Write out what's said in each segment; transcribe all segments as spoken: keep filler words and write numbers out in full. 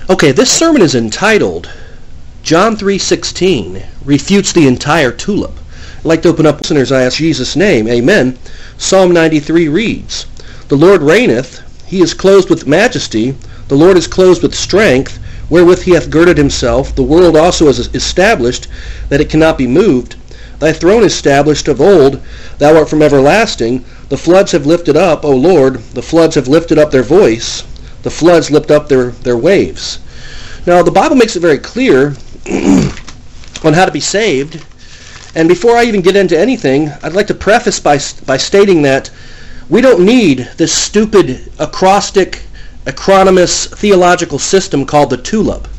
Okay, this sermon is entitled John three sixteen refutes the entire TULIP. I'd like to open up listeners, I ask Jesus' name, amen. Psalm ninety-three reads, "The Lord reigneth, he is clothed with majesty, the Lord is clothed with strength, wherewith he hath girded himself, the world also is established, that it cannot be moved. Thy throne is established of old, thou art from everlasting. The floods have lifted up, O Lord, the floods have lifted up their voice, the floods lift up their, their waves." Now, the Bible makes it very clear on how to be saved. And before I even get into anything, I'd like to preface by, by stating that we don't need this stupid acrostic, acronymous theological system called the TULIP.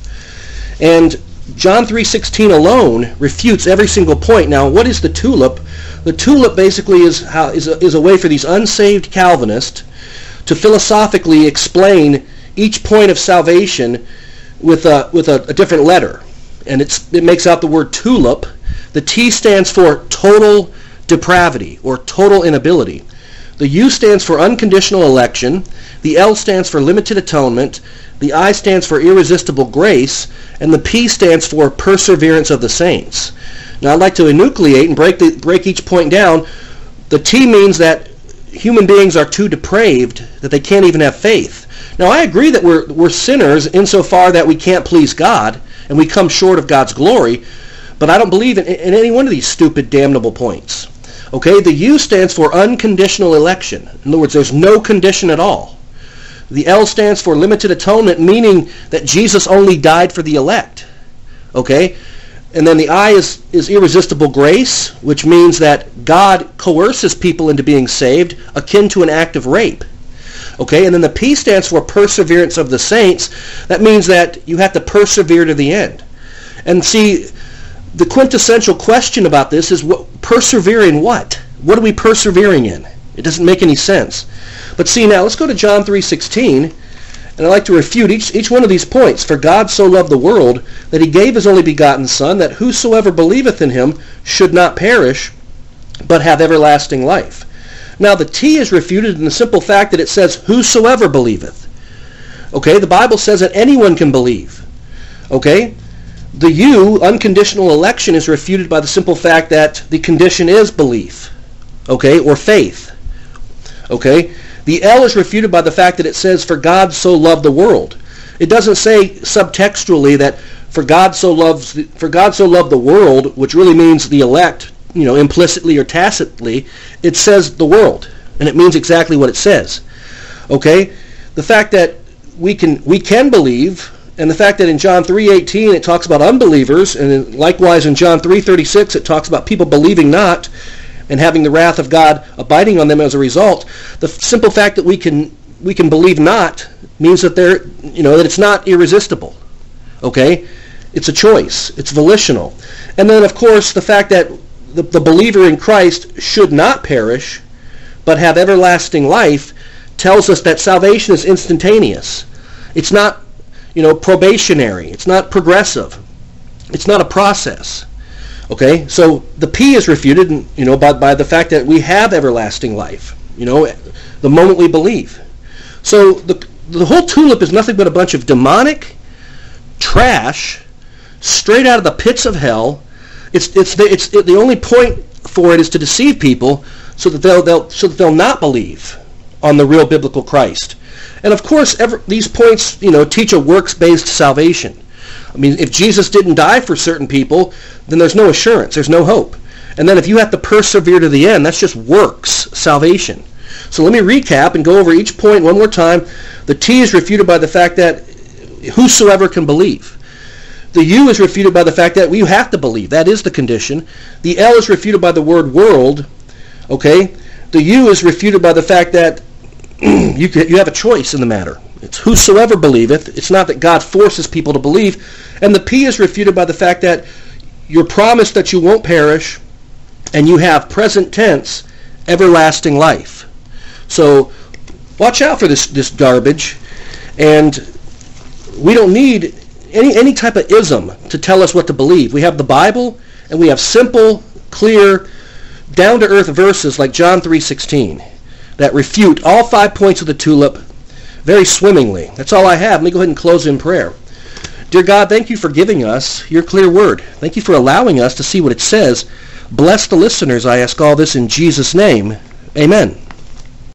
And John three sixteen alone refutes every single point. Now, what is the TULIP? The TULIP basically is, how, is, a, is a way for these unsaved Calvinists to philosophically explain each point of salvation with a, with a, a different letter. And it's, it makes out the word TULIP. The T stands for total depravity or total inability. The U stands for unconditional election. The L stands for limited atonement. The I stands for irresistible grace. And the P stands for perseverance of the saints. Now, I'd like to enucleate and break, the, break each point down. The T means that human beings are too depraved that they can't even have faith. Now, I agree that we're, we're sinners insofar that we can't please God and we come short of God's glory, but I don't believe in, in any one of these stupid, damnable points. Okay, the U stands for unconditional election. In other words, there's no condition at all. The L stands for limited atonement, meaning that Jesus only died for the elect. Okay, and then the I is, is irresistible grace, which means that God coerces people into being saved, akin to an act of rape. Okay, and then the P stands for perseverance of the saints. That means that you have to persevere to the end. And see, the quintessential question about this is, what, persevere in what? What are we persevering in? It doesn't make any sense. But see, now let's go to John three sixteen, and I'd like to refute each, each one of these points. "For God so loved the world that he gave his only begotten Son, that whosoever believeth in him should not perish, but have everlasting life." Now, the T is refuted in the simple fact that it says, "whosoever believeth." Okay, the Bible says that anyone can believe. Okay, the U, unconditional election, is refuted by the simple fact that the condition is belief. Okay, or faith. Okay, the L is refuted by the fact that it says, "For God so loved the world." It doesn't say subtextually that for God so loves the, for God so loved the world, which really means the elect, you know, implicitly or tacitly. It says the world, and it means exactly what it says. Okay, the fact that we can we can believe, and the fact that in John three eighteen it talks about unbelievers, and likewise in John three thirty-six it talks about people believing not and having the wrath of God abiding on them as a result. The simple fact that we can we can believe not means that they're, you know, that it's not irresistible. Okay, it's a choice. It's volitional. And then, of course, the fact that the, the believer in Christ should not perish, but have everlasting life, tells us that salvation is instantaneous. It's not, you know, probationary. It's not progressive. It's not a process. Okay, so the P is refuted, you know, by, by the fact that we have everlasting life, you know, the moment we believe. So the the whole TULIP is nothing but a bunch of demonic trash, straight out of the pits of hell. It's it's the, it's it, the only point for it is to deceive people so that they'll they'll so that they'll not believe on the real biblical Christ. And of course, every, these points, you know, teach a works-based salvation. I mean, if Jesus didn't die for certain people, then there's no assurance, there's no hope. And then if you have to persevere to the end, that's just works salvation. So let me recap and go over each point one more time. The T is refuted by the fact that whosoever can believe. The U is refuted by the fact that we have to believe. That is the condition. The L is refuted by the word world. Okay? The U is refuted by the fact that you can, you have a choice in the matter. It's whosoever believeth. It's not that God forces people to believe. And the P is refuted by the fact that you're promised that you won't perish, and you have present tense everlasting life. So watch out for this, this garbage. And we don't need any, any type of ism to tell us what to believe. We have the Bible, and we have simple, clear, down-to-earth verses like John three sixteen that refute all five points of the TULIP very swimmingly. That's all I have. Let me go ahead and close in prayer. Dear God, thank you for giving us your clear word. Thank you for allowing us to see what it says. Bless the listeners. I ask all this in Jesus' name. Amen.